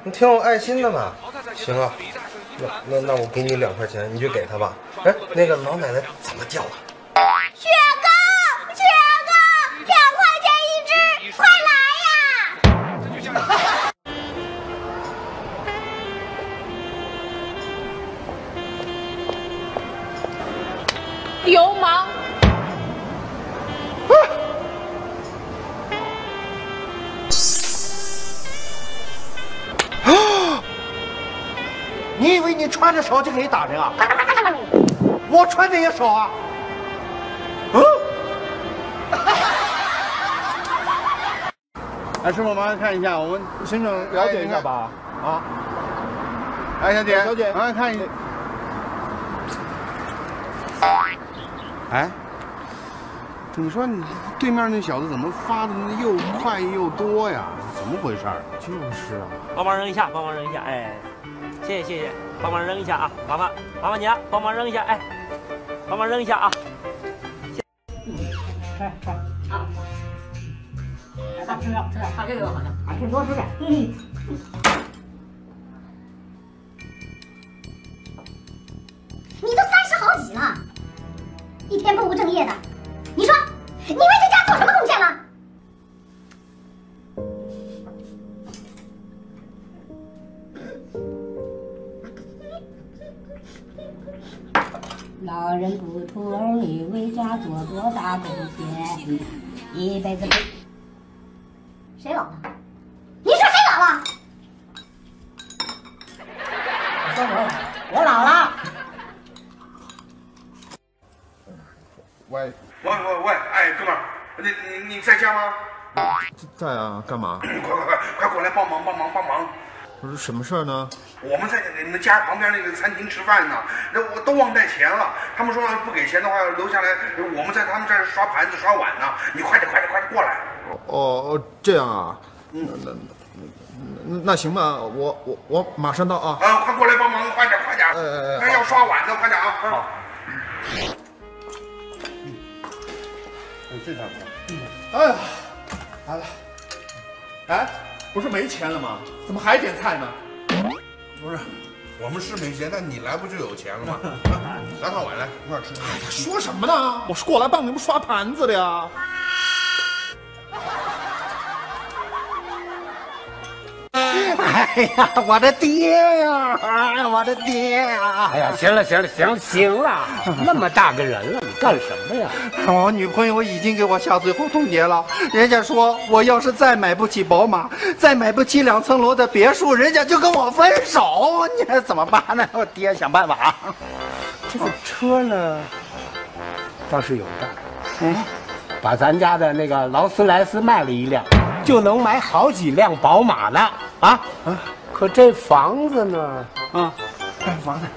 你挺有爱心的嘛。行啊，那我给你2块钱，你就给他吧。哎，那个老奶奶怎么叫啊？ 雪糕，2块钱一只，快来呀！ 流氓！ 你以为你穿着少就可以打人啊？我穿的也少啊。哎，师傅，麻烦看一下，我们行程了解一下吧。 啊。哎，小姐， 小姐， 麻烦看一下。哎，你说你对面那小子怎么发的又快又多呀？怎么回事？就是啊。 帮忙扔一下，帮忙扔一下，哎，谢谢，帮忙扔一下啊，麻烦你了，帮忙扔一下，哎，帮忙扔一下啊。啊，吃了，这个好像，先多吃点。 你都30好几了，一天不务正业的，你说你为这家做什么贡献了？ 老人不图儿女，为家做多大贡献，一辈子不。 谁老了？你说谁老了？ 我说我老了。 喂， 哎，哥们儿，你在家吗？ 在啊，干嘛？ 快过来帮忙！ 不是什么事儿呢？ 我们在你们家旁边那个餐厅吃饭呢，那我都忘带钱了。他们说不给钱的话留下来，我们在他们这儿刷盘子刷碗呢。你快点过来！ 哦，这样啊。那行吧，我马上到啊。 啊，快过来帮忙，快点！那要刷碗的，快点啊！ 好。这张。哎呀，来了。哎，不是没钱了吗？怎么还点菜呢？ 不是，我们是没钱，但你来不就有钱了吗？拿上碗来，一块吃。 哎呀，说什么呢？我是过来帮你们刷盘子的呀。哎呀，我的爹呀！哎，我的爹呀！ 哎呀，行了，那么大个人了，你干什么呀？ 我女朋友已经给我下最后通牒了，人家说我要是再买不起宝马，再买不起2层楼的别墅，人家就跟我分手。你看怎么办呢？我爹想办法。 这个车呢，倒是有账。把咱家的那个劳斯莱斯卖了1辆，就能买好几辆宝马呢。可这房子呢？ 房子。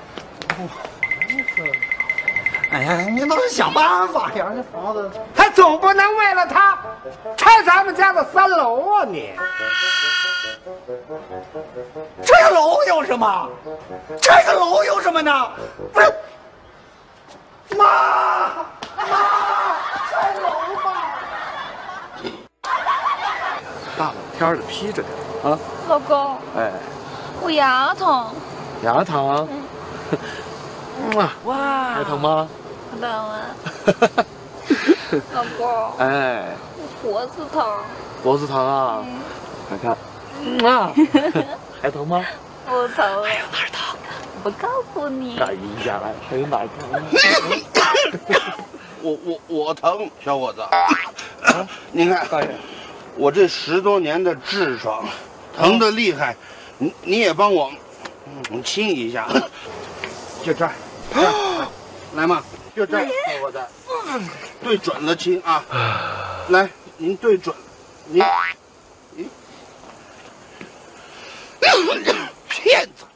哎呀，你倒是想办法呀！这房子还总不能为了他拆咱们家的3楼啊你！ 这个楼有什么？这个楼有什么呢？不是，妈，拆楼吧！大冷天的披着点啊！ 老公， 哎， 我牙疼。 牙疼？ 哇， 还疼吗？ 不疼啊。老公， 哎， 我脖子疼。 脖子疼啊？看看，还疼吗？ 不疼。还有哪儿疼？不告诉你。 看一下，还有哪儿疼？ 我疼，小伙子。您看，我这10多年的痔疮，疼得厉害，你也帮我，亲一下，就这儿，来嘛，就这儿，小伙子，对准了亲啊，来，您对准，您，骗子。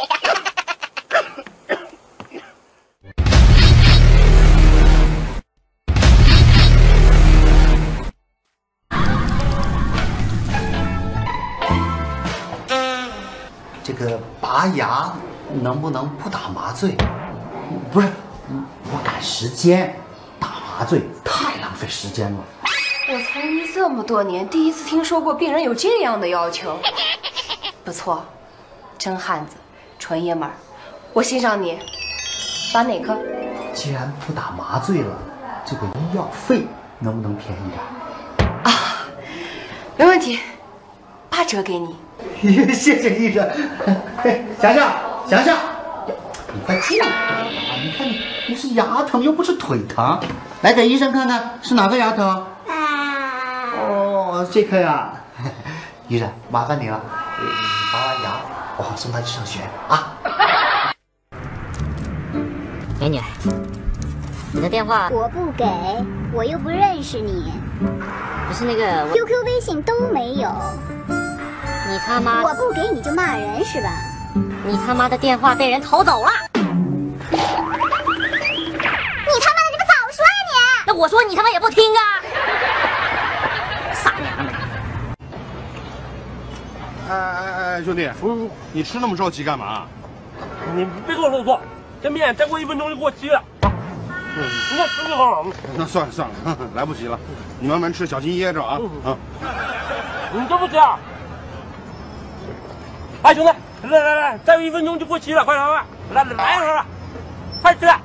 这个拔牙能不能不打麻醉？不是，我赶时间，打麻醉太浪费时间了。 我从医这么多年，第一次听说过病人有这样的要求。不错， 真汉子，纯爷们儿，我欣赏你。打哪科？ 既然不打麻醉了，这个医药费能不能便宜点？ 啊，没问题，8折给你。 谢谢医生。想想，你快进来啊！你看你是牙疼又不是腿疼，来给医生看看是哪个牙疼。哦，这颗呀。医生，麻烦你了，你拔完牙，我好送他去上学啊。 美女，你的电话我不给，我又不认识你， 不是那个 QQ、微信都没有。 你他妈！ 我不给你就骂人是吧？ 你他妈的电话被人偷走了！ 你他妈的，你不早说呀你！ 那我说你他妈也不听啊！傻娘们！ 哎，兄弟，你吃那么着急干嘛？ 你别跟我啰嗦，这面再过1分钟就过期了。你看吃就好了。 那算了，来不及了，你慢慢吃，小心噎着啊！ 你这不吃啊？哎，兄弟，来，再有1分钟就过期了，快来一会儿，快吃！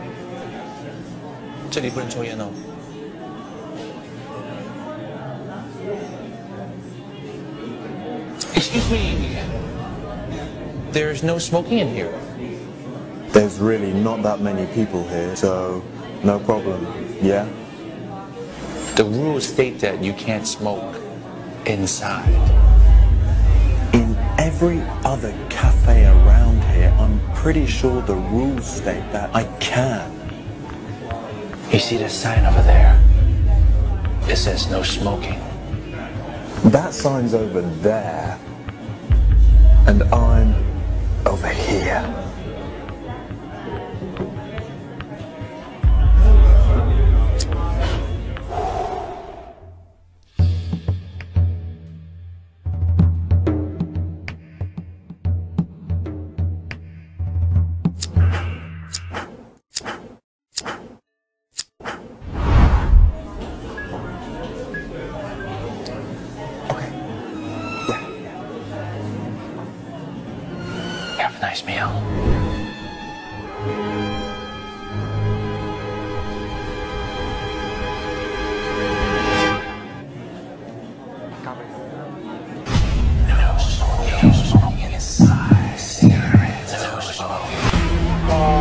这里不能抽烟哦。Excuse me. There's no smoking in here. There's really not that many people here, so no problem. Yeah? The rules state that you can't smoke inside. In every other cafe around here, I'm pretty sure the rules state that I can. You see the sign over there? It says no smoking. That sign's over there, and I'm over here. Have a nice meal. No smoking inside. Cigarettes. No smoking.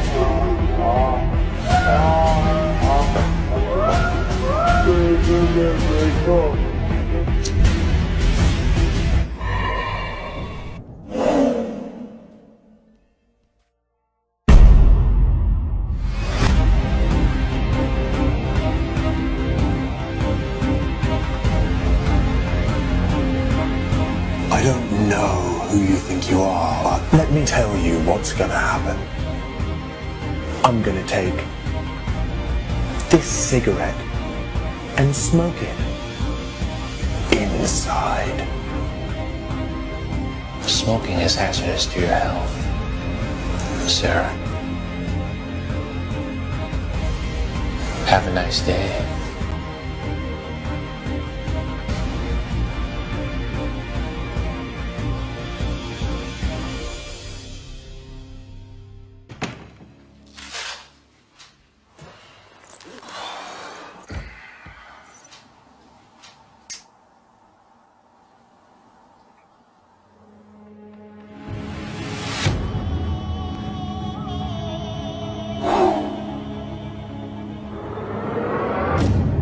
I don't know who you think you are, but let me tell you what's gonna happen. I'm gonna take this cigarette and smoke it inside. Smoking is hazardous to your health, Sarah. Have a nice day.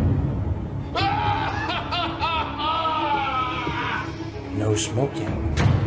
No smoking.